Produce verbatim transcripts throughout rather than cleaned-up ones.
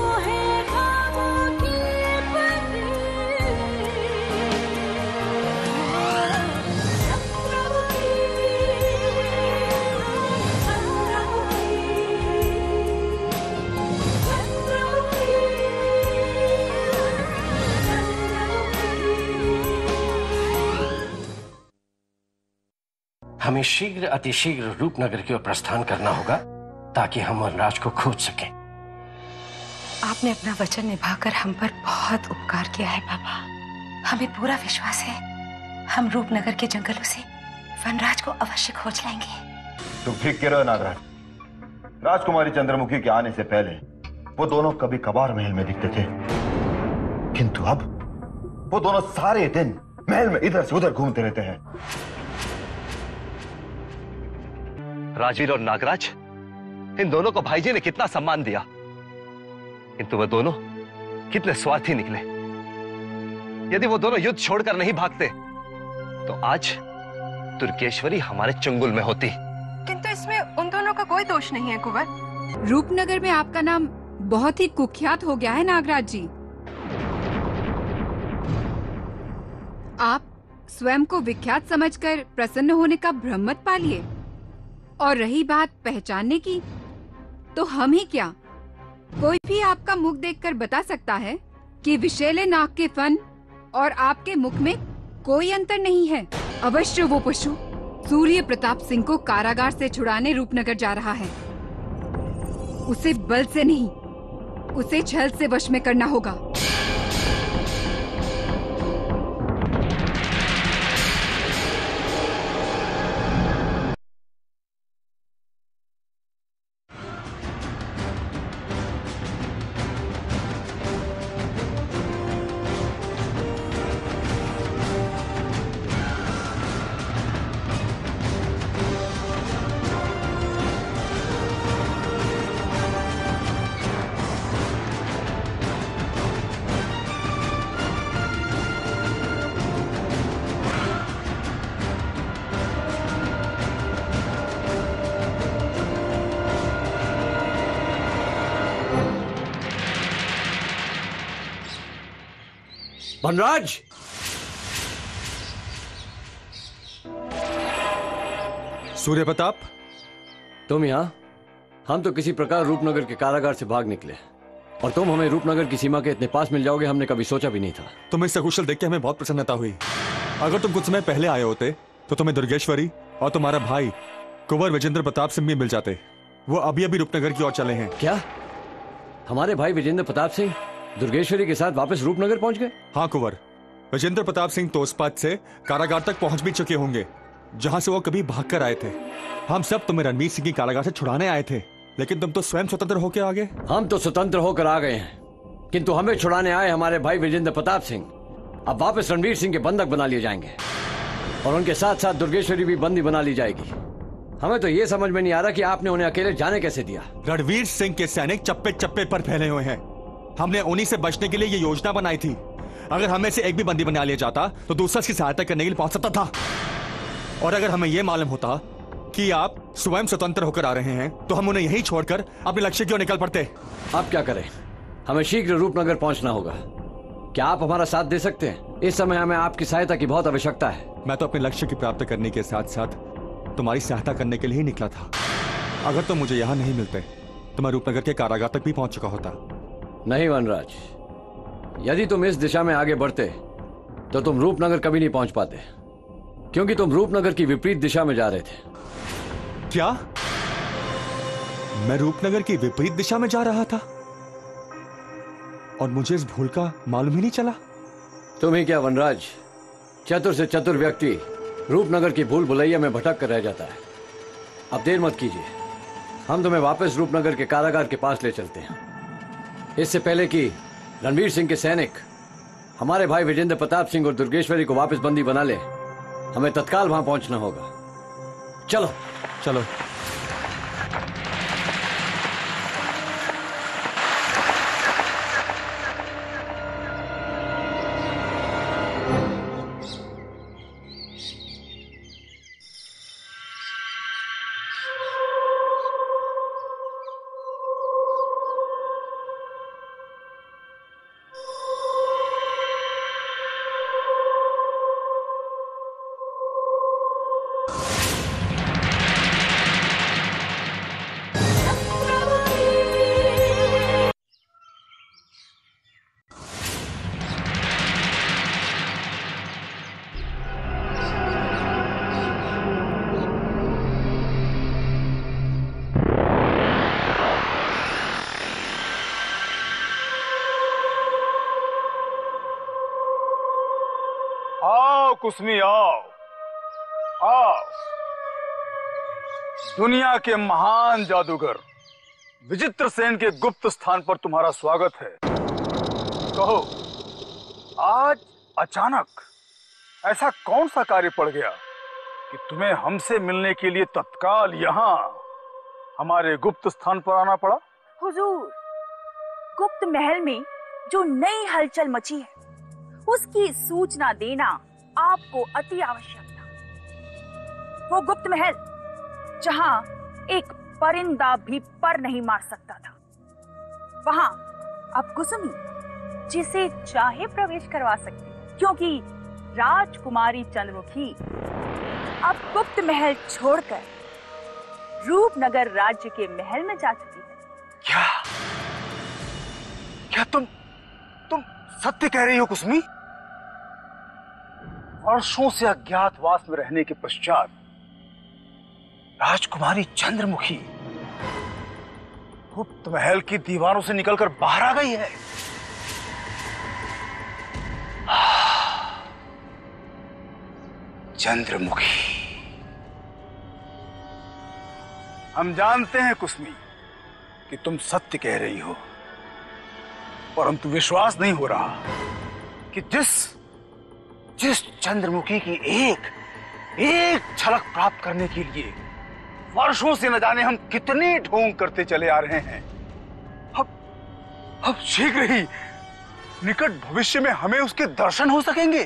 हमें शीघ्र अतिशीघ्र रूपनगर की ओर प्रस्थान करना होगा ताकि हम वनराज को खोज सकें। आपने अपना वचन निभाकर हम पर बहुत उपकार किया है बाबा। हमें पूरा विश्वास है हम रूपनगर के जंगलों से वनराज को अवश्य खोज लाएंगे। तुम ठीक कह रहे हो नागराज। राजकुमारी चंद्रमुखी के आने से पहले वो दोनों कभी कभार महल में दिखते थे, किंतु अब वो दोनों सारे दिन महल में इधर से उधर घूमते रहते हैं। राजवीर और नागराज, इन दोनों को भाईजी ने कितना सम्मान दिया, किंतु वो दोनों कितने स्वार्थी निकले। यदि वो दोनों युद्ध छोड़कर नहीं भागते तो आज दुर्गेश्वरी हमारे चंगुल में होती। किंतु इसमें उन दोनों का कोई दोष नहीं है कुंवर। रूपनगर में आपका नाम बहुत ही कुख्यात हो गया है नागराज जी। आप स्वयं को विख्यात समझकर प्रसन्न होने का भ्रम मत पालिए। और रही बात पहचानने की, तो हम ही क्या, कोई भी आपका मुख देखकर बता सकता है कि विषैले नाग के फन और आपके मुख में कोई अंतर नहीं है। अवश्य वो पशु सूर्य प्रताप सिंह को कारागार से छुड़ाने रूपनगर जा रहा है। उसे बल से नहीं, उसे छल से वश में करना होगा। वनराज, सूर्य प्रताप, तुम यहाँ? हम तो किसी प्रकार रूपनगर के कारागार से भाग निकले और तुम हमें रूपनगर की सीमा के इतने पास मिल जाओगे, हमने कभी सोचा भी नहीं था। तुम्हें सकुशल देख के हमें बहुत प्रसन्नता हुई। अगर तुम कुछ समय पहले आए होते तो तुम्हें दुर्गेश्वरी और तुम्हारा भाई कुंवर विजेंद्र प्रताप सिंह भी मिल जाते। वो अभी अभी रूपनगर की ओर चले हैं। क्या हमारे भाई विजेंद्र प्रताप सिंह दुर्गेश्वरी के साथ वापस रूपनगर पहुंच गए? हाँ कुंवर, विजेंद्र प्रताप सिंह तोसपात से कारागार तक पहुंच भी चुके होंगे, जहां से वो कभी भागकर आए थे। हम सब तुम्हें रणवीर सिंह की कारागार से छुड़ाने आए थे, लेकिन तुम तो स्वयं स्वतंत्र होकर आ गए। हम तो स्वतंत्र होकर आ गए हैं, किंतु हमें छुड़ाने आए हमारे भाई विजेंद्र प्रताप सिंह अब वापस रणवीर सिंह के बंधक बना लिए जाएंगे और उनके साथ साथ दुर्गेश्वरी भी बंदी बना ली जाएगी। हमें तो ये समझ में नहीं आ रहा कि आपने उन्हें अकेले जाने कैसे दिया। रणवीर सिंह के सैनिक चप्पे चप्पे पर फैले हुए हैं। हमने उन्हीं से बचने के लिए ये योजना बनाई थी। अगर हमें से एक भी बंदी बना लिया जाता तो दूसरा उसकी सहायता करने के लिए पहुंच सकता था। और अगर हमें यह मालूम होता कि आप स्वयं स्वतंत्र होकर आ रहे हैं तो हम उन्हें यहीं छोड़कर अपने लक्ष्य की ओर निकल पड़ते। आप क्या करें? हमें शीघ्र रूपनगर पहुंचना होगा। क्या आप हमारा साथ दे सकते हैं? इस समय हमें आपकी सहायता की बहुत आवश्यकता है। मैं तो अपने लक्ष्य की प्राप्ति करने के साथ साथ तुम्हारी सहायता करने के लिए ही निकला था। अगर तुम मुझे यहाँ नहीं मिलते तो मैं रूपनगर के कारागार तक भी पहुंच चुका होता। नहीं वनराज, यदि तुम इस दिशा में आगे बढ़ते तो तुम रूपनगर कभी नहीं पहुंच पाते, क्योंकि तुम रूपनगर की विपरीत दिशा में जा रहे थे। क्या मैं रूपनगर की विपरीत दिशा में जा रहा था और मुझे इस भूल का मालूम ही नहीं चला? तुम ही क्या वनराज, चतुर से चतुर व्यक्ति रूपनगर की भूल भुलैया में भटक कर रह जाता है। अब देर मत कीजिए, हम तुम्हें वापस रूपनगर के कारागार के पास ले चलते हैं। इससे पहले कि रणवीर सिंह के सैनिक हमारे भाई विजेंद्र प्रताप सिंह और दुर्गेश्वरी को वापस बंदी बना ले, हमें तत्काल वहां पहुंचना होगा। चलो चलो। आओ कुसमी आओ आओ। दुनिया के महान जादूगर विचित्र सेन के गुप्त स्थान पर तुम्हारा स्वागत है। कहो, आज अचानक ऐसा कौन सा कार्य पड़ गया कि तुम्हें हमसे मिलने के लिए तत्काल यहाँ हमारे गुप्त स्थान पर आना पड़ा? हुजूर, गुप्त महल में जो नई हलचल मची है उसकी सूचना देना आपको अति आवश्यक था। वो गुप्त महल जहां एक परिंदा भी पर नहीं मार सकता था, वहां अब कुसुमी जिसे चाहे प्रवेश करवा सकती, क्योंकि राजकुमारी चंद्रमुखी अब गुप्त महल छोड़कर रूपनगर राज्य के महल में जा चुकी है। क्या क्या तुम तुम सत्य कह रही हो कुसुमी? वर्षों से अज्ञातवास में रहने के पश्चात राजकुमारी चंद्रमुखी गुप्त महल की दीवारों से निकलकर बाहर आ गई है। चंद्रमुखी, हम जानते हैं कुसमी कि तुम सत्य कह रही हो, परंतु विश्वास नहीं हो रहा कि जिस जिस चंद्रमुखी की एक एक झलक प्राप्त करने के लिए वर्षों से न जाने हम कितने ढोंग करते चले आ रहे हैं, अब अब शीघ्र ही निकट भविष्य में हमें उसके दर्शन हो सकेंगे।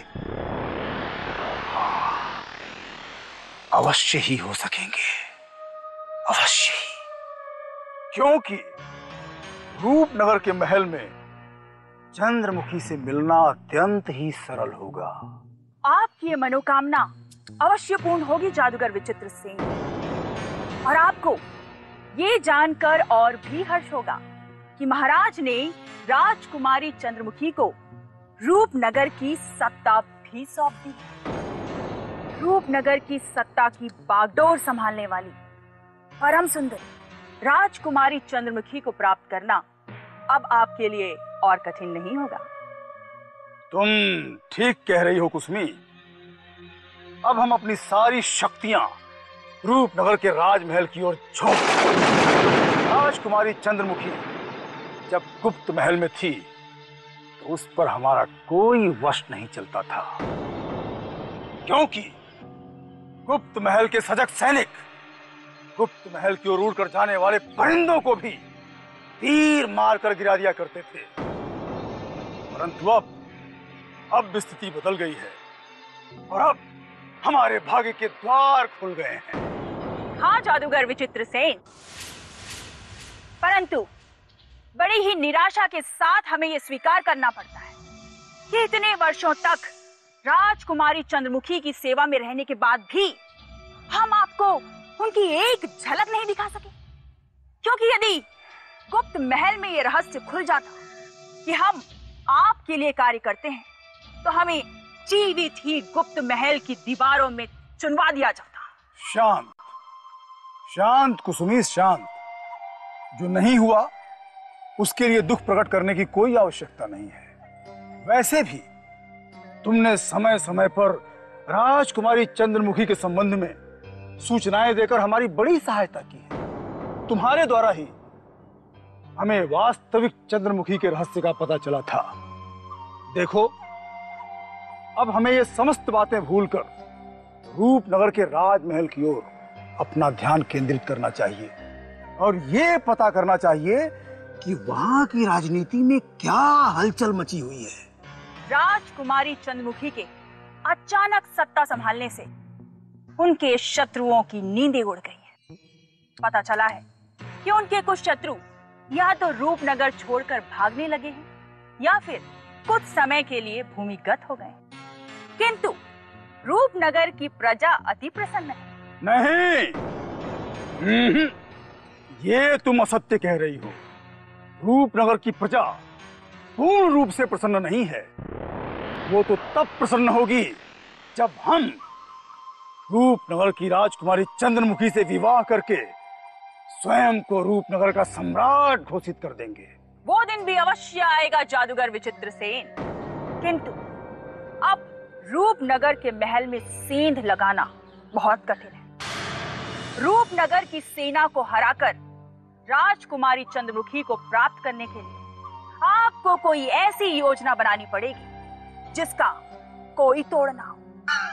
अवश्य ही हो सकेंगे, अवश्य ही, क्योंकि रूपनगर के महल में चंद्रमुखी से मिलना अत्यंत ही सरल होगा। आपकी ये मनोकामना अवश्य पूर्ण होगी जादूगर विचित्र सेन, और आपको ये जानकर और भी हर्ष होगा कि महाराज ने राजकुमारी चंद्रमुखी को रूपनगर की सत्ता भी सौंप दी। रूपनगर की सत्ता की बागडोर संभालने वाली परम सुंदर राजकुमारी चंद्रमुखी को प्राप्त करना अब आपके लिए और कठिन नहीं होगा। तुम ठीक कह रही हो कुसुमी। अब हम अपनी सारी शक्तियां रूपनगर के राजमहल की ओर झोंक। राजकुमारी चंद्रमुखी जब गुप्त महल में थी तो उस पर हमारा कोई वश नहीं चलता था, क्योंकि गुप्त महल के सजग सैनिक गुप्त महल की ओर उड़कर जाने वाले परिंदों को भी तीर मारकर गिरा दिया करते थे। परंतु अब अब स्थिति बदल गई है और अब हमारे भाग्य के द्वार खुल गए हैं। हाँ जादूगर विचित्र सेन, परंतु बड़ी ही निराशा के साथ हमें यह स्वीकार करना पड़ता है कि इतने वर्षों तक राजकुमारी चंद्रमुखी की सेवा में रहने के बाद भी हम आपको उनकी एक झलक नहीं दिखा सके, क्योंकि यदि गुप्त महल में यह रहस्य खुल जाता कि हम आपके लिए कार्य करते हैं तो हमें जीवित ही गुप्त महल की दीवारों में चुनवा दिया जाता। शांत शांत कुसुमी, शांत। जो नहीं हुआ उसके लिए दुख प्रकट करने की कोई आवश्यकता नहीं है। वैसे भी तुमने समय समय पर राजकुमारी चंद्रमुखी के संबंध में सूचनाएं देकर हमारी बड़ी सहायता की है। तुम्हारे द्वारा ही हमें वास्तविक चंद्रमुखी के रहस्य का पता चला था। देखो, अब हमें ये समस्त बातें भूलकर रूपनगर के राजमहल की ओर अपना ध्यान केंद्रित करना चाहिए और ये पता करना चाहिए कि वहां की राजनीति में क्या हलचल मची हुई है। राजकुमारी चंद्रमुखी के अचानक सत्ता संभालने से उनके शत्रुओं की नींदें उड़ गई है। पता चला है कि उनके कुछ शत्रु या तो रूपनगर छोड़कर भागने लगे हैं या फिर कुछ समय के लिए भूमिगत हो गए, किंतु रूपनगर की प्रजा अति प्रसन्न है। नहीं, ये तुम असत्य कह रही हो। रूपनगर की प्रजा पूर्ण रूप से प्रसन्न नहीं है। वो तो तब प्रसन्न होगी जब हम रूपनगर की राजकुमारी चंद्रमुखी से विवाह करके स्वयं को रूपनगर का सम्राट घोषित कर देंगे। वो दिन भी अवश्य आएगा जादूगर विचित्र सेन, किंतु अब रूपनगर के महल में सेंध लगाना बहुत कठिन है। रूपनगर की सेना को हराकर राजकुमारी चंद्रमुखी को प्राप्त करने के लिए आपको कोई ऐसी योजना बनानी पड़ेगी जिसका कोई तोड़ ना हो।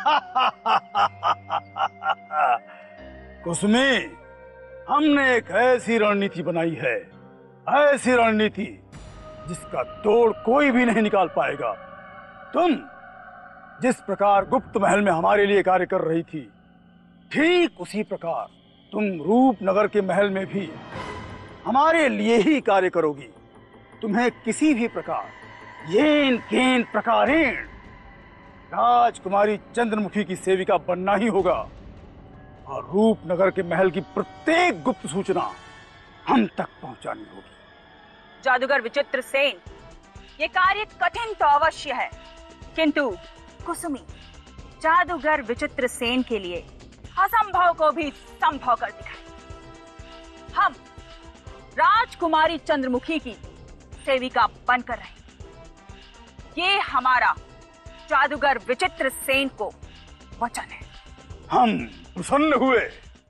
कुसुमी, हमने एक ऐसी रणनीति बनाई है, ऐसी रणनीति जिसका तोड़ कोई भी नहीं निकाल पाएगा। तुम जिस प्रकार गुप्त महल में हमारे लिए कार्य कर रही थी, ठीक उसी प्रकार तुम रूपनगर के महल में भी हमारे लिए ही कार्य करोगी। तुम्हें किसी भी प्रकार येन केन प्रकारेण राजकुमारी चंद्रमुखी की सेविका बनना ही होगा और रूपनगर के महल की प्रत्येक गुप्त सूचना हम तक पहुंचानी होगी। जादूगर विचित्र सेन, ये कार्य कठिन तो अवश्य है, किंतु कुसुमी, जादूगर विचित्र सेन के लिए असंभव को भी संभव कर दिखाए। हम राजकुमारी चंद्रमुखी की सेविका बनकर रहे, ये हमारा जादूगर विचित्र सेन को वचन है। हम प्रसन्न हुए।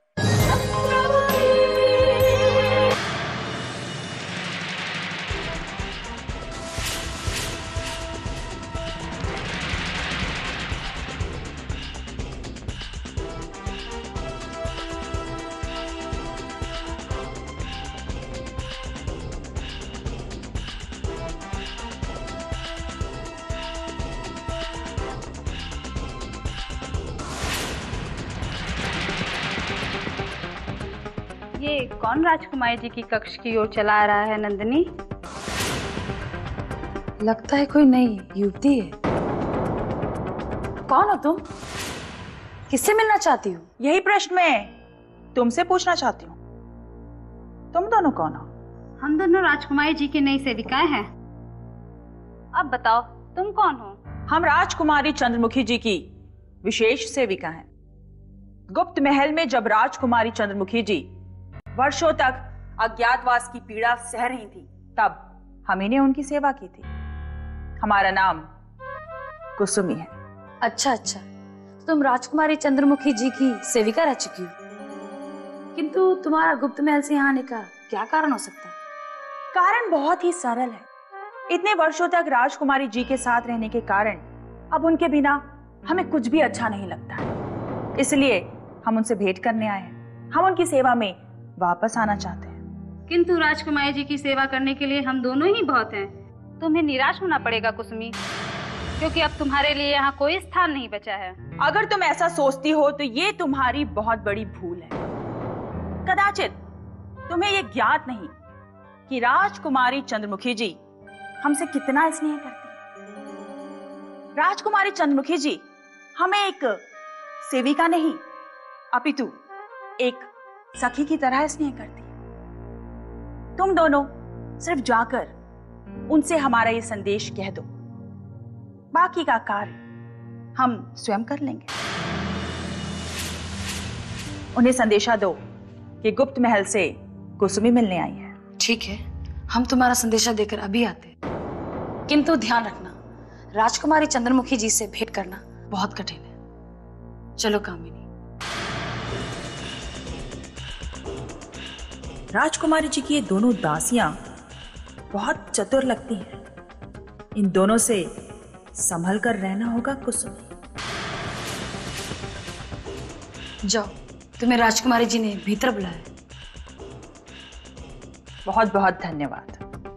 ये कौन राजकुमारी जी की कक्ष की ओर चला रहा है नंदिनी? लगता है कोई नई युवती है। कौन हो तुम? किससे मिलना चाहती हो? यही प्रश्न मैं तुमसे पूछना चाहती हूँ। तुम दोनों कौन हो? हम दोनों राजकुमारी जी की नई सेविकाएं हैं। अब बताओ तुम कौन हो? हम राजकुमारी चंद्रमुखी जी की विशेष सेविका हैं। गुप्त महल में जब राजकुमारी चंद्रमुखी जी वर्षों तक अज्ञातवास की पीड़ा सह रही थी, तब हम इन्हें उनकी सेवा की थी। हमारा नाम कुसुमी है। अच्छा अच्छा, तो तुम राजकुमारी चंद्रमुखी जी की सेविका रह चुकी हो, किंतु तुम्हारा गुप्त महल से यहाँ आने का क्या कारण हो सकता है? कारण बहुत ही सरल है। इतने वर्षों तक राजकुमारी जी के साथ रहने के कारण अब उनके बिना हमें कुछ भी अच्छा नहीं लगता है। इसलिए हम उनसे भेंट करने आए हैं। हम उनकी सेवा में वापस आना चाहते हैं। किंतु राजकुमारी जी की सेवा करने के लिए हम दोनों ही बहुत हैं। तुम्हें निराश होना पड़ेगा कुसुमी, क्योंकि अब तुम्हारे लिए यहाँ कोई स्थान नहीं बचा है। अगर तुम ऐसा सोचती हो तो ये तुम्हारी बहुत बड़ी भूल है। कदाचित तुम्हें ये ज्ञात नहीं कि राजकुमारी चंद्रमुखी जी हमसे कितना स्नेह करती है। राजकुमारी चंद्रमुखी जी हमें एक सेविका नहीं, अपितु एक सखी की तरह स्नेह करती है। तुम दोनों सिर्फ जाकर उनसे हमारा ये संदेश कह दो, बाकी का कार्य हम स्वयं कर लेंगे। उन्हें संदेशा दो कि गुप्त महल से कुसुमी मिलने आई है। ठीक है, हम तुम्हारा संदेशा देकर अभी आते, किंतु ध्यान रखना राजकुमारी चंद्रमुखी जी से भेंट करना बहुत कठिन है। चलो कामिनी। राजकुमारी जी की ये दोनों दासियां बहुत चतुर लगती हैं। इन दोनों से संभल कर रहना होगा कुसुमी। जाओ, तुम्हें राजकुमारी जी ने भीतर बुलाया। बहुत बहुत धन्यवाद।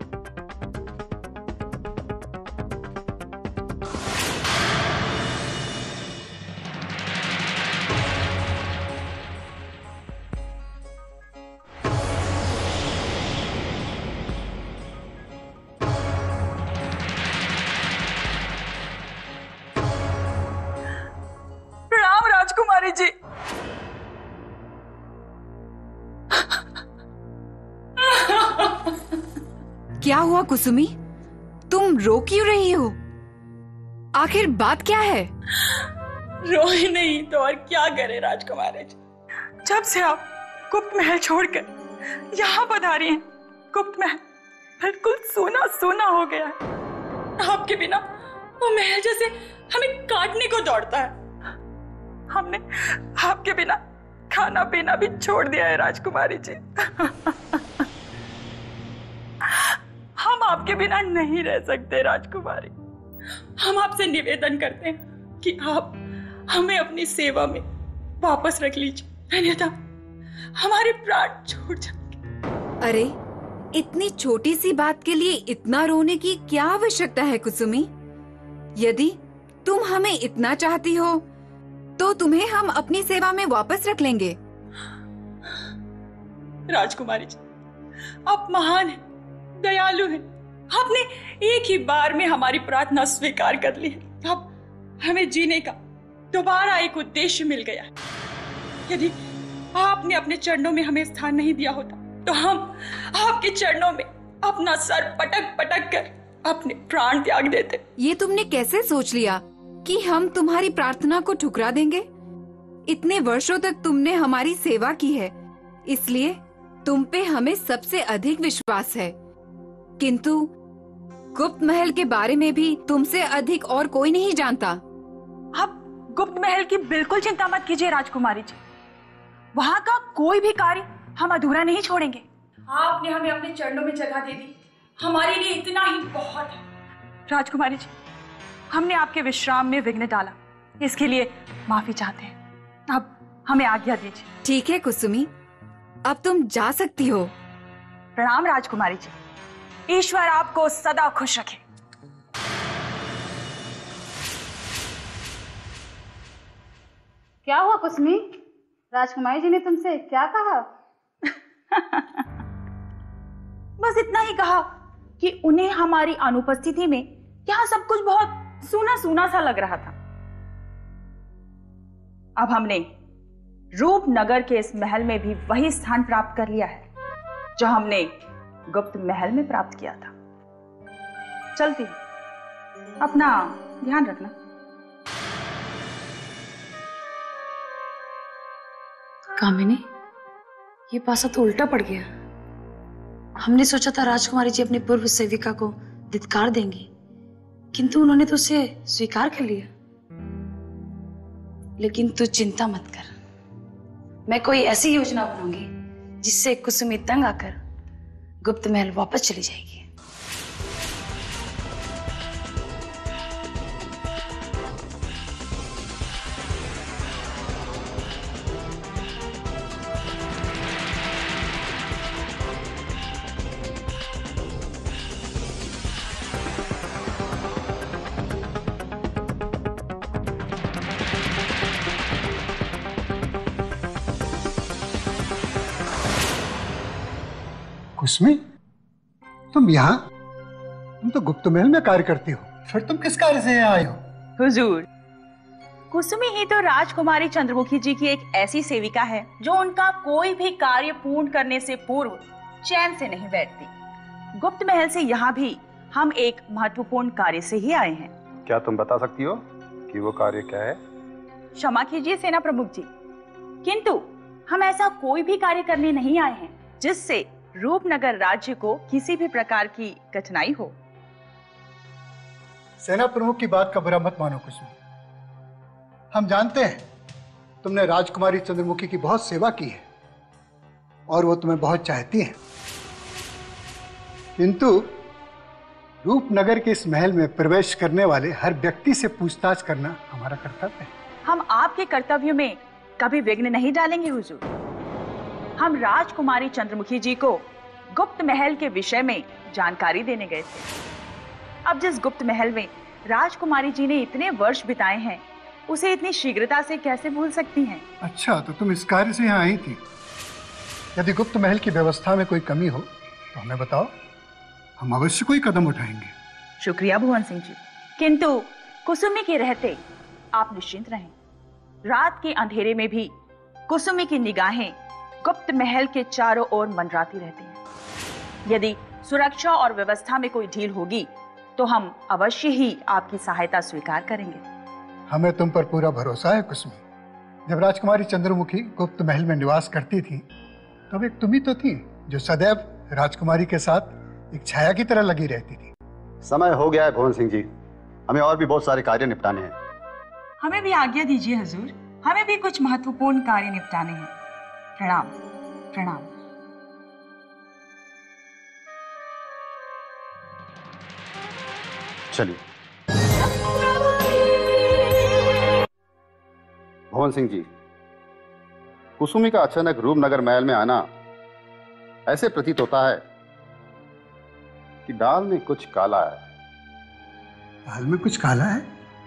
प्रणाम राजकुमारी जी। क्या हुआ कुसुमी, तुम रो क्यों रही हो? आखिर बात क्या है? रोए नहीं तो और क्या करे राजकुमारी जी। जब से आप गुप्त महल छोड़कर यहाँ पधारी हैं, गुप्त महल बिल्कुल सूना सूना हो गया है। आपके बिना वो महल जैसे हमें काटने को दौड़ता है। हमने आपके बिना खाना पीना भी छोड़ दिया है राजकुमारी जी। हम आपके बिना नहीं रह सकते राजकुमारी। हम आपसे निवेदन करते हैं कि आप हमें अपनी सेवा में वापस रख लीजिए, अन्यथा हमारे प्राण छूट जाएंगे। अरे, इतनी छोटी सी बात के लिए इतना रोने की क्या आवश्यकता है कुसुमी? यदि तुम हमें इतना चाहती हो तो तुम्हें हम अपनी सेवा में वापस रख लेंगे। राजकुमारी जी, आप महान हैं, दयालु हैं। आपने एक ही बार में हमारी प्रार्थना स्वीकार कर ली है। अब हमें जीने का दोबारा एक उद्देश्य मिल गया है। यदि आपने अपने चरणों में हमें स्थान नहीं दिया होता तो हम आपके चरणों में अपना सर पटक पटक कर अपने प्राण त्याग देते। ये तुमने कैसे सोच लिया कि हम तुम्हारी प्रार्थना को ठुकरा देंगे? इतने वर्षों तक तुमने हमारी सेवा की है, इसलिए तुम पे हमें सबसे अधिक विश्वास है। किंतु गुप्त महल के बारे में भी तुमसे अधिक और कोई नहीं जानता। आप गुप्त महल की बिल्कुल चिंता मत कीजिए राजकुमारी जी। वहाँ का कोई भी कार्य हम अधूरा नहीं छोड़ेंगे। आपने हमें अपने चरणों में जगह दे दी, हमारे लिए इतना ही बहुत है। राजकुमारी जी, हमने आपके विश्राम में विघ्न डाला, इसके लिए माफी चाहते हैं। अब हमें आज्ञा दीजिए। ठीक है कुसुमी, अब तुम जा सकती हो। प्रणाम राजकुमारी जी, ईश्वर आपको सदा खुश रखे। क्या हुआ कुसुमी? राजकुमारी जी ने तुमसे क्या कहा? बस इतना ही कहा कि उन्हें हमारी अनुपस्थिति में यहाँ सब कुछ बहुत सूना सूना सा लग रहा था। अब हमने रूपनगर के इस महल में भी वही स्थान प्राप्त कर लिया है जो हमने गुप्त महल में प्राप्त किया था। चलती हूं, अपना ध्यान रखना। कामिनी, ये पासा तो उल्टा पड़ गया। हमने सोचा था राजकुमारी जी अपनी पूर्व सेविका को धिक्कार देंगी, किंतु उन्होंने तो उसे स्वीकार कर लिया। लेकिन तू चिंता मत कर, मैं कोई ऐसी योजना बनाऊंगी जिससे कुसुमी तंग आकर गुप्त महल वापस चली जाएगी। कुसुमी, तुम यहाँ? तुम तो गुप्त महल में कार्य करती हो, फिर तुम किस कार्य से यहाँ आई हो? हुजूर, कुसुमी ही तो राजकुमारी चंद्रमुखी जी की एक ऐसी सेविका है जो उनका कोई भी कार्य पूर्ण करने से पूर्व चैन से नहीं बैठती। गुप्त महल से यहाँ भी हम एक महत्वपूर्ण कार्य से ही आए हैं। क्या तुम बता सकती हो कि वो कार्य क्या है? क्षमा कीजिए सेना प्रमुख जी, किंतु हम ऐसा कोई भी कार्य करने नहीं आए हैं जिससे रूपनगर राज्य को किसी भी प्रकार की कठिनाई हो। सेना प्रमुख की बात का बुरा मत मानो कुसुमी। हम जानते हैं तुमने राजकुमारी चंद्रमुखी की बहुत सेवा की है और वो तुम्हें बहुत चाहती हैं, किंतु रूपनगर के इस महल में प्रवेश करने वाले हर व्यक्ति से पूछताछ करना हमारा कर्तव्य है। हम आपके कर्तव्यों में कभी विघ्न नहीं डालेंगे हुजूर। हम राजकुमारी चंद्रमुखी जी को गुप्त महल के विषय में जानकारी देने गए थे। अब जिस गुप्त महल में राजकुमारी जी ने इतने वर्ष बिताए हैं, उसे इतनी शीघ्रता से कैसे भूल सकती हैं? अच्छा, तो तुम इस कार्य से यहाँ आई थी। यदि गुप्त महल की व्यवस्था में कोई कमी हो तो हमें बताओ, हम अवश्य कोई कदम उठाएंगे। शुक्रिया भुवन सिंह जी, किंतु कुसुमी के रहते आप निश्चिंत रहें। रात के अंधेरे में भी कुसुमी की निगाहें गुप्त महल के चारों ओर मंडराती रहती हैं। यदि सुरक्षा और व्यवस्था में कोई ढील होगी तो हम अवश्य ही आपकी सहायता स्वीकार करेंगे। हमें तुम पर पूरा भरोसा है कुसुमी। जब राजकुमारी चंद्रमुखी गुप्त महल में निवास करती थी तब एक तुम ही तो थी जो सदैव राजकुमारी के साथ एक छाया की तरह लगी रहती थी। समय हो गया है भुवन सिंह जी, हमें और भी बहुत सारे कार्य निपटाने हैं। हमें भी आज्ञा दीजिए हुजूर, हमें भी कुछ महत्वपूर्ण कार्य निपटाने हैं। प्रणाम प्रणाम। चलिए। भवन सिंह जी, कुसुमी का अचानक रूपनगर महल में आना ऐसे प्रतीत होता है कि दाल में कुछ काला है। दाल में कुछ काला है?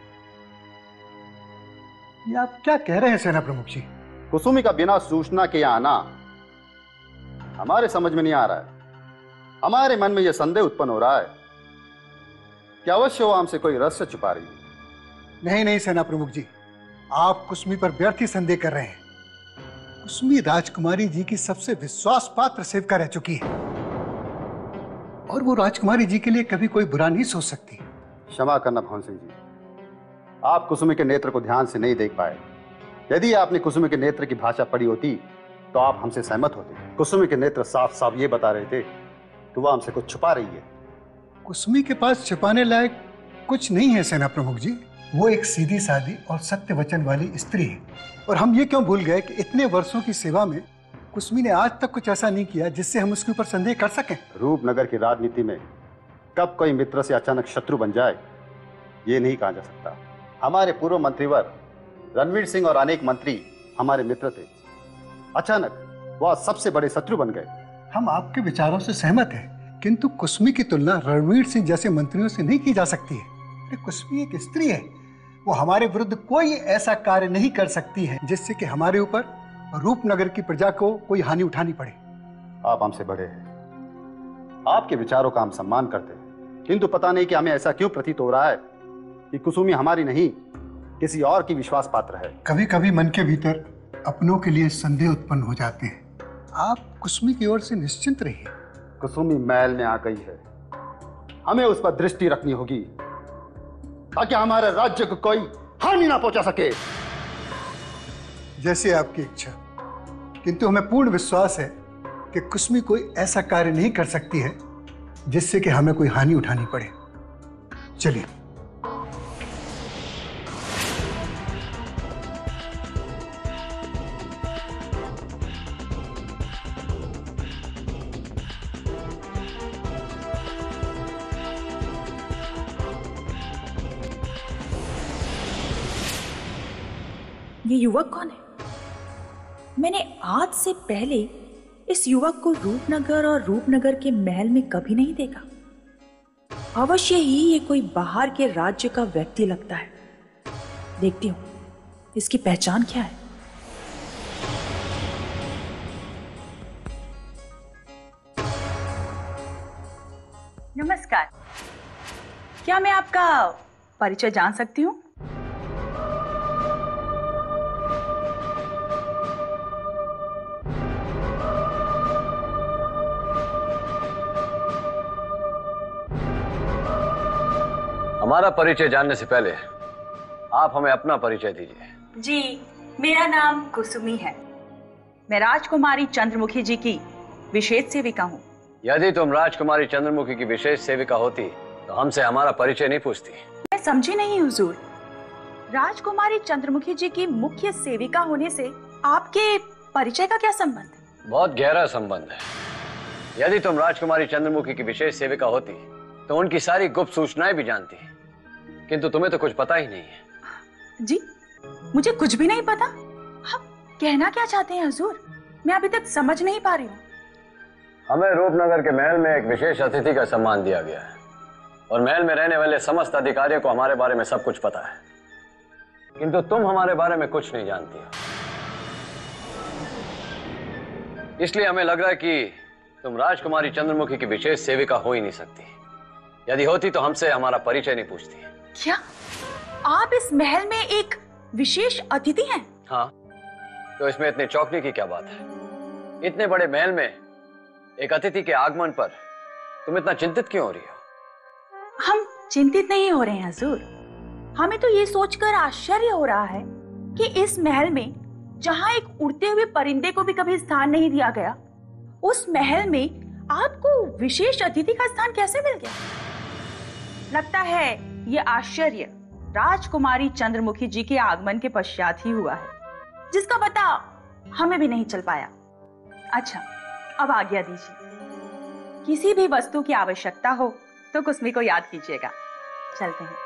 ये आप क्या कह रहे हैं सेना प्रमुख जी? कुसुमी का बिना सूचना के आना हमारे समझ में नहीं आ रहा है। हमारे मन में यह संदेह उत्पन्न हो रहा है कि अवश्य वो हमसे कोई रहस्य छुपा रही है। नहीं नहीं सेना प्रमुख जी, आप कुसुमी पर व्यर्थ ही संदेह कर रहे हैं। कुसुमी राजकुमारी जी की सबसे विश्वास पात्र सेविका रह चुकी है और वो राजकुमारी जी के लिए कभी कोई बुरा नहीं सोच सकती। क्षमा करना भवन सिंह जी, आप कुसुमी के नेत्र को ध्यान से नहीं देख पाए। यदि आपने कुसुमी के नेत्र की भाषा पढ़ी होती तो आप हमसे सहमत होते। कुसुमी के नेत्र साफ साफ ये बता रहे थे कि वह हमसे कुछ छुपा रही है। कुसुमी के पास छिपाने लायक कुछ नहीं है सेना प्रमुख जी। वो एक सीधी सादी और सत्य वचन वाली स्त्री है। और हम ये क्यों भूल गए कि इतने वर्षों की सेवा में कुसुमी ने आज तक कुछ ऐसा नहीं किया जिससे हम उसके ऊपर संदेह कर सकें। रूपनगर की राजनीति में कब कोई मित्र से अचानक शत्रु बन जाए ये नहीं कहा जा सकता। हमारे पूर्व मंत्रीवर रणवीर सिंह और अनेक मंत्री हमारे मित्र थे, अचानक वह सबसे बड़े शत्रु बन गए। हम आपके विचारों से सहमत हैं, किंतु कुसुमी की तुलना रणवीर सिंह जैसे मंत्रियों से नहीं की जा सकती है। कुसुमी एक स्त्री है, वो हमारे विरुद्ध कोई ऐसा कार्य नहीं कर सकती है जिससे कि हमारे ऊपर रूपनगर की प्रजा को कोई हानि उठानी पड़े। आप हमसे बड़े हैं, आपके विचारों का हम सम्मान करते हैं, किंतु पता नहीं कि हमें ऐसा क्यों प्रतीत हो रहा है कि कुसुमी हमारी नहीं किसी और की विश्वास पात्र है। कभी कभी मन के भीतर अपनों के लिए संदेह उत्पन्न हो जाते हैं। आप कुसुमी की ओर से निश्चिंत रहिए। कुसुमी महल में आ गई है, हमें उस पर दृष्टि रखनी होगी ताकि हमारे राज्य को कोई हानि ना पहुंचा सके। जैसे आपकी इच्छा, किंतु हमें पूर्ण विश्वास है कि कुसुमी कोई ऐसा कार्य नहीं कर सकती है जिससे कि हमें कोई हानि उठानी पड़े। चलिए। ये युवक कौन है? मैंने आज से पहले इस युवक को रूपनगर और रूपनगर के महल में कभी नहीं देखा। अवश्य ही ये कोई बाहर के राज्य का व्यक्ति लगता है। देखती हूँ इसकी पहचान क्या है। नमस्कार, क्या मैं आपका परिचय जान सकती हूँ? हमारा परिचय जानने से पहले आप हमें अपना परिचय दीजिए। जी, मेरा नाम कुसुमी है। मैं राजकुमारी चंद्रमुखी जी की विशेष सेविका हूँ। यदि तुम राजकुमारी चंद्रमुखी की विशेष सेविका होती तो हमसे हमारा परिचय नहीं पूछती। मैं समझी नहीं हुजूर। राजकुमारी चंद्रमुखी जी की मुख्य सेविका होने से आपके परिचय का क्या संबंध? बहुत गहरा संबंध है। यदि तुम राजकुमारी चंद्रमुखी की विशेष सेविका होती तो उनकी सारी गुप्त सूचनाएं भी जानती, किंतु तुम्हें तो कुछ पता ही नहीं है। जी, मुझे कुछ भी नहीं पता। आप कहना क्या चाहते हैं हुजूर? मैं अभी तक समझ नहीं पा रही हूँ। हमें रूपनगर के महल में एक विशेष अतिथि का सम्मान दिया गया है और महल में रहने वाले समस्त अधिकारियों को हमारे बारे में सब कुछ पता है, किंतु तुम हमारे बारे में कुछ नहीं जानती हो। इसलिए हमें लग रहा है कि तुम राजकुमारी चंद्रमुखी की विशेष सेविका हो ही नहीं सकती। यदि होती तो हमसे हमारा परिचय नहीं पूछती। क्या आप इस महल में एक विशेष अतिथि हैं? हाँ, तो इसमें इतने चौंकने की क्या बात है? इतने बड़े महल में एक अतिथि के आगमन पर तुम इतना चिंतित क्यों हो रही हो? हम चिंतित नहीं हो रहे हैं हुजूर। हमें तो ये सोचकर आश्चर्य हो रहा है कि इस महल में जहां एक उड़ते हुए परिंदे को भी कभी स्थान नहीं दिया गया, उस महल में आपको विशेष अतिथि का स्थान कैसे मिल गया? लगता है ये आश्चर्य राजकुमारी चंद्रमुखी जी के आगमन के पश्चात ही हुआ है, जिसका पता हमें भी नहीं चल पाया। अच्छा, अब आज्ञा दीजिए। किसी भी वस्तु की आवश्यकता हो तो कुसमी को याद कीजिएगा। चलते हैं।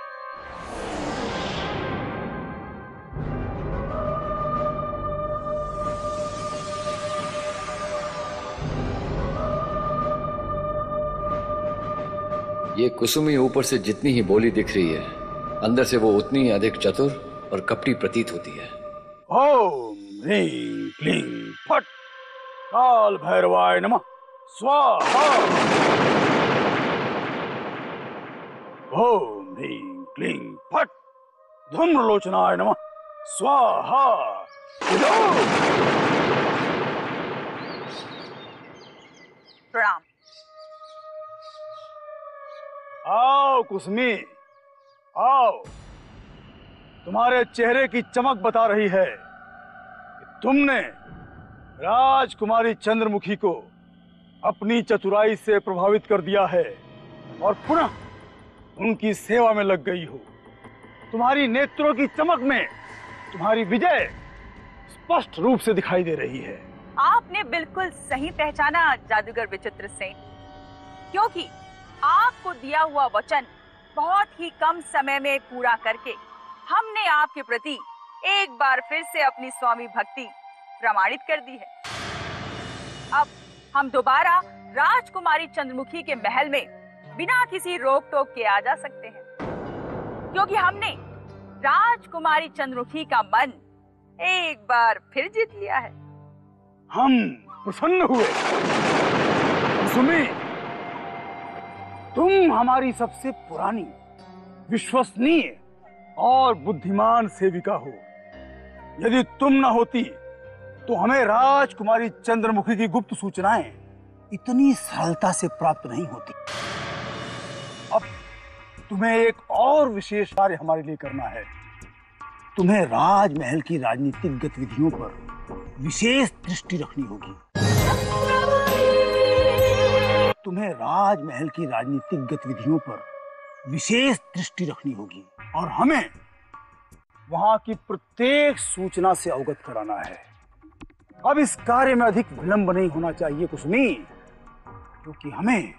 ये कुसुमी ऊपर से जितनी ही बोली दिख रही है, अंदर से वो उतनी ही अधिक चतुर और कपटी प्रतीत होती है। ओम ह्रीं क्लीं फट काल भैरवाय नमः स्वाहा। ओम ह्रीं क्लीं फट धूम्रलोचनाय नमः स्वाहा। प्रणाम। आओ कुसमी, आओ। तुम्हारे चेहरे की चमक बता रही है कि तुमने राजकुमारी चंद्रमुखी को अपनी चतुराई से प्रभावित कर दिया है और पुनः उनकी सेवा में लग गई हो। तुम्हारी नेत्रों की चमक में तुम्हारी विजय स्पष्ट रूप से दिखाई दे रही है। आपने बिल्कुल सही पहचाना जादूगर विचित्र सेन, क्योंकि आपको दिया हुआ वचन बहुत ही कम समय में पूरा करके हमने आपके प्रति एक बार फिर से अपनी स्वामी भक्ति प्रमाणित कर दी है। अब हम दोबारा राजकुमारी चंद्रमुखी के महल में बिना किसी रोक टोक के आ जा सकते हैं, क्योंकि हमने राजकुमारी चंद्रमुखी का मन एक बार फिर जीत लिया है। हम प्रसन्न हुए। कुसुमी, तुम हमारी सबसे पुरानी, विश्वसनीय और बुद्धिमान सेविका हो। यदि तुम न होती तो हमें राजकुमारी चंद्रमुखी की गुप्त सूचनाएं इतनी सरलता से प्राप्त नहीं होती। अब तुम्हें एक और विशेष कार्य हमारे लिए करना है। तुम्हें राजमहल की राजनीतिक गतिविधियों पर विशेष दृष्टि रखनी होगी। तुम्हें राजमहल की राजनीतिक गतिविधियों पर विशेष दृष्टि रखनी होगी और हमें वहां की प्रत्येक सूचना से अवगत कराना है। अब इस कार्य में अधिक विलंब नहीं होना चाहिए कुसुमी, क्योंकि हमें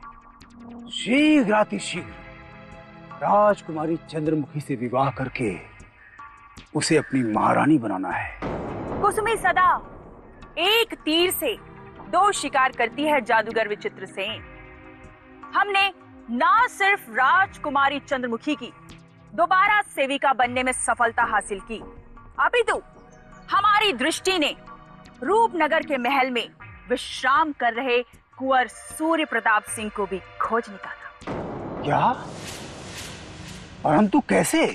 शीघ्रातिशीघ्र राजकुमारी चंद्रमुखी से विवाह करके उसे अपनी महारानी बनाना है। कुसुमी सदा एक तीर से दो शिकार करती है जादूगर विचित्र सेन। हमने ना सिर्फ राजकुमारी चंद्रमुखी की दोबारा सेविका बनने में सफलता हासिल की, अपितु हमारी दृष्टि ने रूपनगर के महल में विश्राम कर रहे कुंवर सूर्य प्रताप सिंह को भी खोज निकाला। क्या? परंतु कैसे?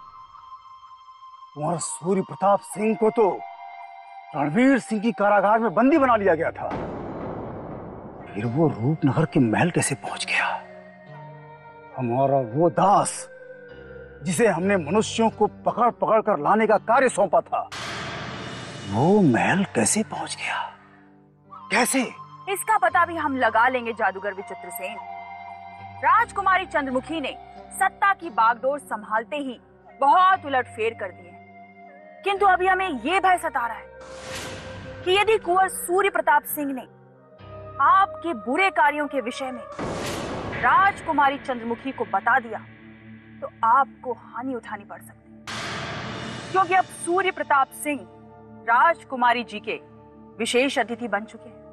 कुंवर सूर्य प्रताप सिंह को तो रणवीर सिंह की कारागार में बंदी बना लिया गया था। फिर वो रूपनगर के महल कैसे पहुंच गया? हमारा वो दास जिसे हमने मनुष्यों को पकड़ पकड़ कर लाने का कार्य सौंपा था, वो महल कैसे पहुंच गया? कैसे? इसका पता भी हम लगा लेंगे जादूगर विचित्र सेन। राजकुमारी चंद्रमुखी ने सत्ता की बागडोर संभालते ही बहुत उलटफेर कर दिए, किंतु अभी हमें यह भय सता रहा है कि यदि कुंवर सूर्य प्रताप सिंह ने आपके बुरे कार्यों के विषय में राजकुमारी चंद्रमुखी को बता दिया तो आपको हानि उठानी पड़ सकती है, क्योंकि अब सूर्य प्रताप सिंह राजकुमारी जी के विशेष अतिथि बन चुके हैं।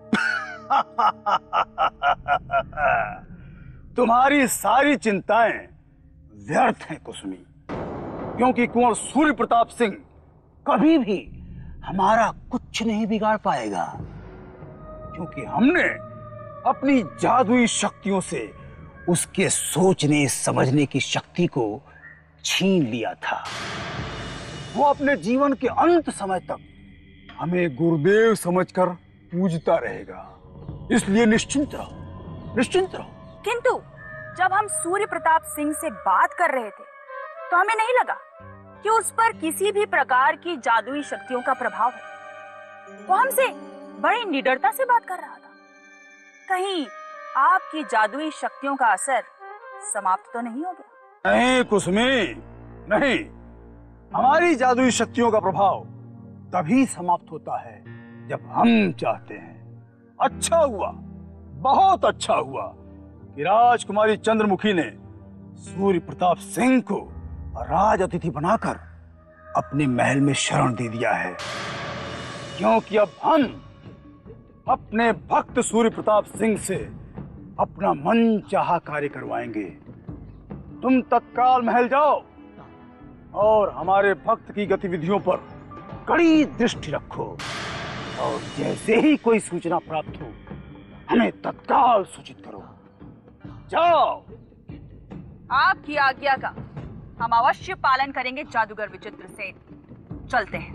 तुम्हारी सारी चिंताएं व्यर्थ हैं कुसुमी, क्योंकि कुंवर सूर्य प्रताप सिंह कभी भी हमारा कुछ नहीं बिगाड़ पाएगा, क्योंकि हमने अपनी जादुई शक्तियों से उसके सोचने समझने की शक्ति को छीन लिया था। वो अपने जीवन के अंत समय तक हमें गुरुदेव समझकर पूजता रहेगा, इसलिए निश्चिंत रहो, निश्चिंत रहो। किंतु जब हम सूर्य प्रताप सिंह से बात कर रहे थे तो हमें नहीं लगा कि उस पर किसी भी प्रकार की जादुई शक्तियों का प्रभाव है। वो हमसे बड़ी निडरता से बात कर रहा था। कहीं आपकी जादुई शक्तियों का असर समाप्त तो नहीं हो गया? नहीं कुसुमी, नहीं। हमारी जादुई शक्तियों का प्रभाव तभी समाप्त होता है जब हम चाहते हैं। अच्छा हुआ, बहुत अच्छा हुआ कि राजकुमारी चंद्रमुखी ने सूर्य प्रताप सिंह को राज अतिथि बनाकर अपने महल में शरण दे दिया है, क्योंकि अब हम अपने भक्त सूर्य प्रताप सिंह से अपना मन चाहा कार्य करवाएंगे। तुम तत्काल महल जाओ और हमारे भक्त की गतिविधियों पर कड़ी दृष्टि रखो, और जैसे ही कोई सूचना प्राप्त हो हमें तत्काल सूचित करो। जाओ। आपकी आज्ञा का हम अवश्य पालन करेंगे जादूगर विचित्र सेन। चलते हैं।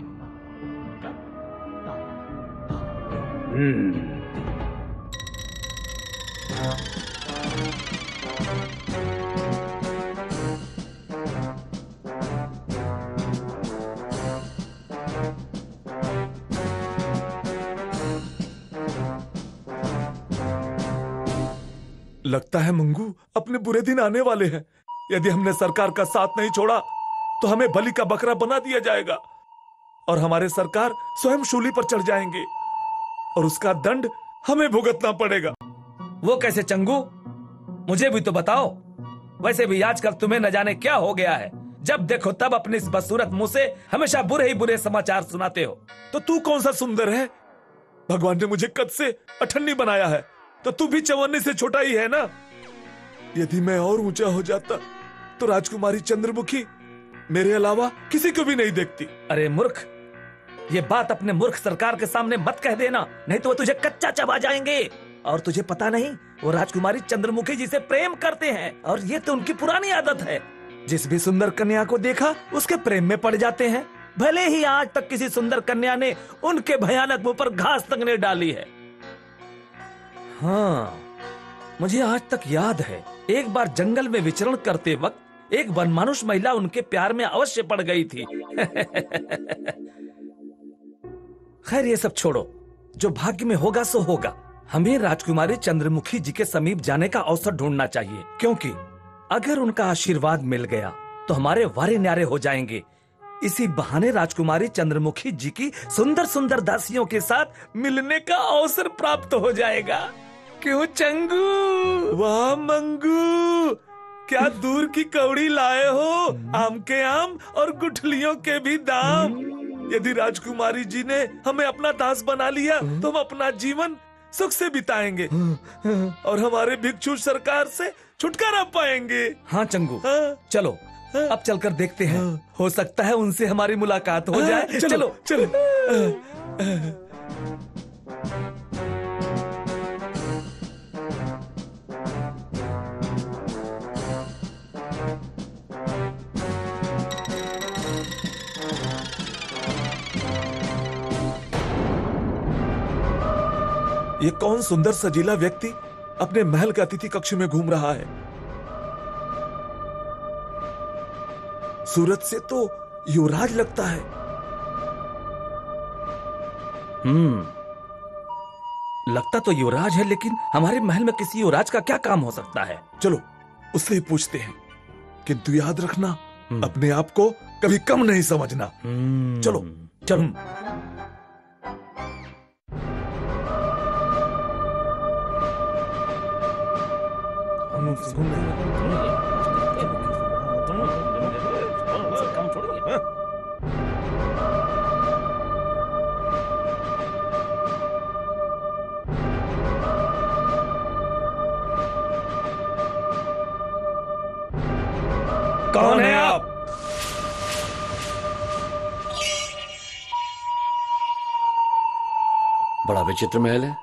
हम्म। लगता है मंगू अपने बुरे दिन आने वाले हैं। यदि हमने सरकार का साथ नहीं छोड़ा तो हमें बलि का बकरा बना दिया जाएगा और हमारे सरकार स्वयं शूली पर चढ़ जाएंगे और उसका दंड हमें भुगतना पड़ेगा। वो कैसे चंगू, मुझे भी तो बताओ। वैसे भी आजकल तुम्हें न जाने क्या हो गया है, जब देखो तब अपनी इस बदसूरत मुंह से हमेशा बुरे ही बुरे समाचार सुनाते हो। तो तू कौन सा सुंदर है? भगवान ने मुझे कद से अठन्नी बनाया है, तो तू भी चवन्नी से छोटा ही है ना। यदि मैं और ऊंचा हो जाता तो राजकुमारी चंद्रमुखी मेरे अलावा किसी को भी नहीं देखती। अरे मूर्ख, ये बात अपने मूर्ख सरकार के सामने मत कह देना, नहीं तो वो तुझे कच्चा चबा जाएंगे। और तुझे पता नहीं, वो राजकुमारी चंद्रमुखी जी से प्रेम करते हैं और ये तो उनकी पुरानी आदत है। जिस भी सुंदर कन्या को देखा उसके प्रेम में पड़ जाते हैं, भले ही आज तक किसी सुंदर कन्या ने उनके भयानक मुंह पर घास तक नहीं डाली है। हाँ, मुझे आज तक याद है, एक बार जंगल में विचरण करते वक्त एक वनमानुष महिला उनके प्यार में अवश्य पड़ गई थी। खैर ये सब छोड़ो, जो भाग्य में होगा सो होगा। हमें राजकुमारी चंद्रमुखी जी के समीप जाने का अवसर ढूंढना चाहिए, क्योंकि अगर उनका आशीर्वाद मिल गया तो हमारे वारे न्यारे हो जाएंगे। इसी बहाने राजकुमारी चंद्रमुखी जी की सुंदर सुंदर दासियों के साथ मिलने का अवसर प्राप्त हो जाएगा। क्यों चंगू? वाह मंगू, क्या दूर की कौड़ी लाए हो। आम के आम और गुठलियों के भी दाम। यदि राजकुमारी जी ने हमें अपना दास बना लिया तो हम अपना जीवन सुख से बिताएंगे और हमारे भिक्षु सरकार से छुटकारा पाएंगे। हाँ चंगू, हाँ। चलो अब चलकर देखते हैं, हो सकता है उनसे हमारी मुलाकात हो जाए। चलो चलो, चलो। ये कौन सुंदर सजीला व्यक्ति अपने महल के अतिथि कक्ष में घूम रहा है? सूरत से तो युवराज लगता है। हम्म, लगता तो युवराज है, लेकिन हमारे महल में किसी युवराज का क्या काम हो सकता है? चलो उससे ही पूछते हैं, किंतु याद रखना अपने आप को कभी कम नहीं समझना। चलो चलो। कौन है आप? बड़ा विचित्र महल है।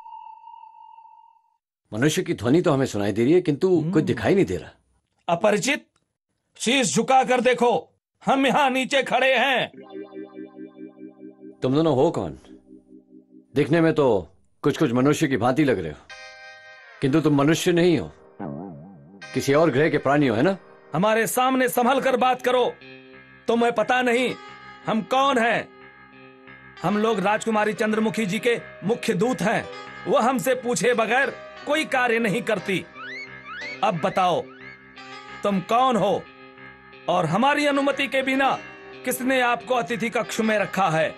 मनुष्य की ध्वनि तो हमें सुनाई दे रही है, किंतु कुछ दिखाई नहीं दे रहा। अपरिचित, शीश झुका कर देखो, हम यहाँ नीचे खड़े हैं। तुम दोनों हो कौन? दिखने में तो कुछ कुछ मनुष्य की भांति लग रहे हो, किंतु तुम मनुष्य नहीं हो, किसी और ग्रह के प्राणी हो, है ना? हमारे सामने संभल कर बात करो। तुम्हें पता नहीं हम कौन हैं? हम लोग राजकुमारी चंद्रमुखी जी के मुख्य दूत हैं। वो हमसे पूछे बगैर कोई कार्य नहीं करती। अब बताओ, तुम कौन हो और हमारी अनुमति के बिना किसने आपको अतिथि कक्ष में रखा है?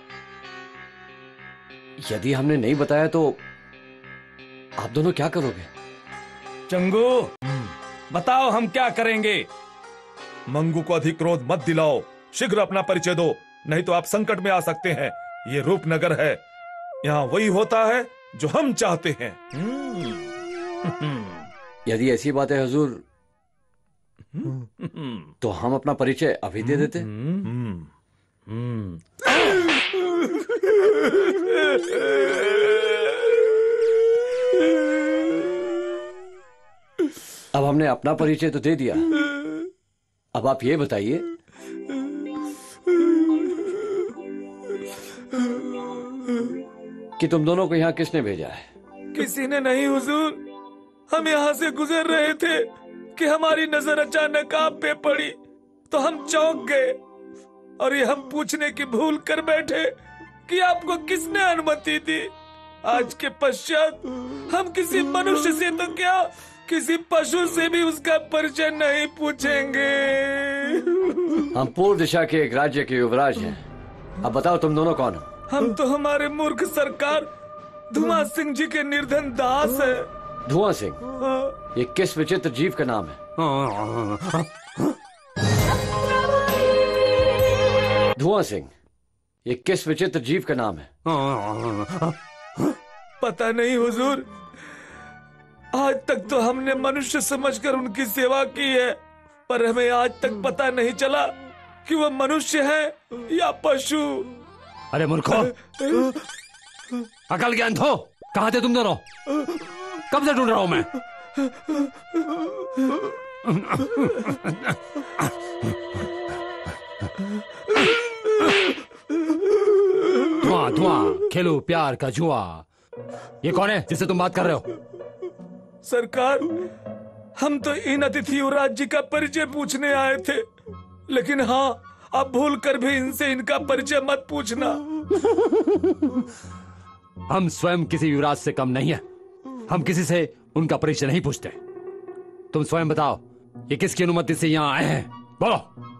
यदि हमने नहीं बताया तो आप दोनों क्या करोगे? चंगू, बताओ हम क्या करेंगे? मंगू को अधिक क्रोध मत दिलाओ, शीघ्र अपना परिचय दो, नहीं तो आप संकट में आ सकते हैं। ये रूपनगर है, यहाँ वही होता है जो हम चाहते हैं। यदि ऐसी बात है हुजूर, तो हम अपना परिचय अभी दे देते। अब हमने अपना परिचय तो दे दिया, अब आप ये बताइए कि तुम दोनों को यहाँ किसने भेजा है? किसी ने नहीं हुजूर, हम यहाँ से गुजर रहे थे कि हमारी नजर अचानक आप पे पड़ी तो हम चौंक गए और ये हम पूछने की भूल कर बैठे कि आपको किसने अनुमति दी। आज के पश्चात हम किसी मनुष्य से तो क्या, किसी पशु से भी उसका परिचय नहीं पूछेंगे। हम पूर्व दिशा के एक राज्य के युवराज हैं। अब बताओ तुम दोनों कौन हो? हम तो हमारे मूर्ख सरकार धुआं सिंह जी के निर्धन दास है। धुआं सिंह, ये किस विचित्र जीव का नाम है? धुआं सिंह, ये किस विचित्र जीव का नाम है? पता नहीं हुजूर, आज तक तो हमने मनुष्य समझकर उनकी सेवा की है, पर हमें आज तक पता नहीं चला कि वो मनुष्य है या पशु। अरे मूर्खो, अकल ज्ञान थो, कहाँ थे तुम दोनों? कब से ढूंढ रहा हूं मैं। धुआं धुआं खेलो प्यार का जुआ, ये कौन है जिससे तुम बात कर रहे हो? सरकार, हम तो इन अतिथि युवराज जी का परिचय पूछने आए थे, लेकिन हाँ, आप भूल कर भी इनसे इनका परिचय मत पूछना। हम स्वयं किसी युवराज से कम नहीं है, हम किसी से उनका परिचय नहीं पूछते। तुम स्वयं बताओ, ये किसकी अनुमति से यहाँ आए हैं? बोलो।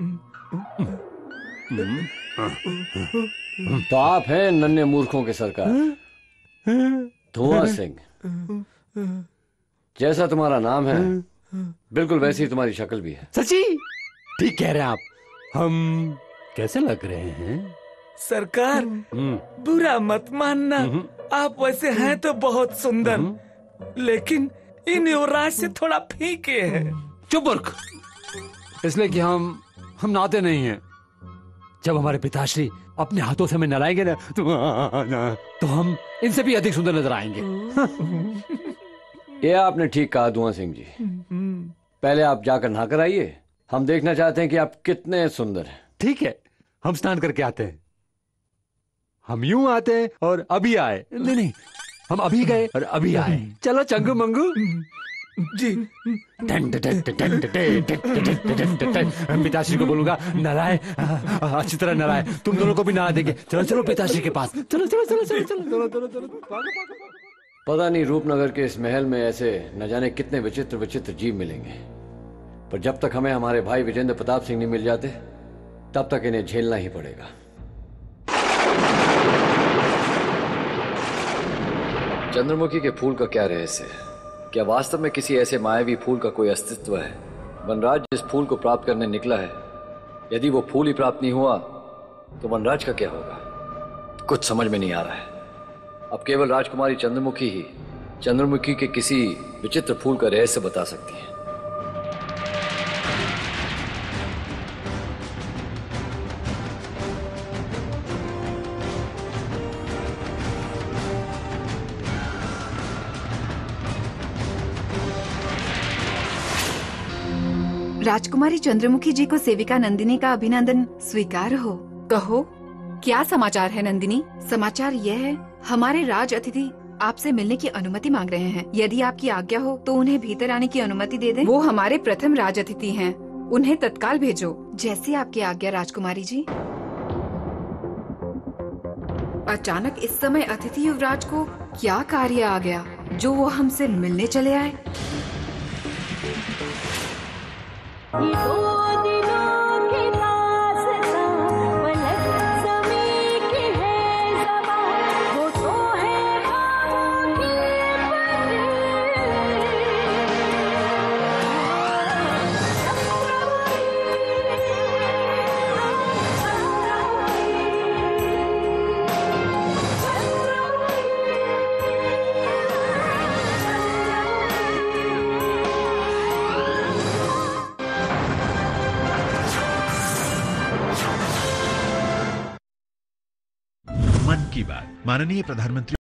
तो आप हैं नन्हे मूर्खों के सरकार, धुआं सिंह। जैसा तुम्हारा नाम है, बिल्कुल वैसी ही तुम्हारी शक्ल भी है। सची? ठीक कह रहे हैं आप। हम कैसे लग रहे हैं? सरकार, बुरा मत मानना, आप वैसे हैं तो बहुत सुंदर, लेकिन इन युवराज से थोड़ा फीके हैं। चुप मूर्ख, इसलिए कि हम हम नाते नहीं हैं। जब हमारे पिताश्री अपने हाथों से हमें नहलाएंगे ना, तो, तो हम इनसे भी अधिक सुंदर नजर आएंगे। ये आपने ठीक कहा धुआं सिंह जी। पहले आप जाकर नहाकर आइए, हम देखना चाहते हैं कि आप कितने सुंदर हैं। ठीक है, हम स्नान करके आते हैं। हम यूं आते हैं और अभी आए। नहीं नहीं, हम अभी गए और अभी आए। चलो चंगू मंगू जी। पिताश्री को बोलूंगा नहलाए, अच्छी तरह नहलाए। तुम दोनों को भी नहला देंगे। चलो चलो पिताश्री के पास। चलो चलो चलो चलो चलो चलो चलो। पता नहीं रूपनगर के इस महल में ऐसे न जाने कितने विचित्र विचित्र जीव मिलेंगे, पर जब तक हमें हमारे भाई विजेंद्र प्रताप सिंह नहीं मिल जाते, तब तक इन्हें झेलना ही पड़ेगा। चंद्रमुखी के फूल का क्या रहस्य है? क्या वास्तव में किसी ऐसे मायावी फूल का कोई अस्तित्व है? वनराज जिस फूल को प्राप्त करने निकला है, यदि वो फूल ही प्राप्त नहीं हुआ तो वनराज का क्या होगा? कुछ समझ में नहीं आ रहा है। अब केवल राजकुमारी चंद्रमुखी ही चंद्रमुखी के किसी विचित्र फूल का रहस्य बता सकती है। राजकुमारी चंद्रमुखी जी को सेविका नंदिनी का अभिनंदन स्वीकार हो। कहो, क्या समाचार है नंदिनी? समाचार यह है, हमारे राज अतिथि आपसे मिलने की अनुमति मांग रहे हैं। यदि आपकी आज्ञा हो तो उन्हें भीतर आने की अनुमति दे दें। वो हमारे प्रथम राज अतिथि हैं, उन्हें तत्काल भेजो। जैसी आपकी आज्ञा राजकुमारी जी। अचानक इस समय अतिथि युवराज को क्या कार्य आ गया जो वो हमसे मिलने चले आए? मन की बात माननीय प्रधानमंत्री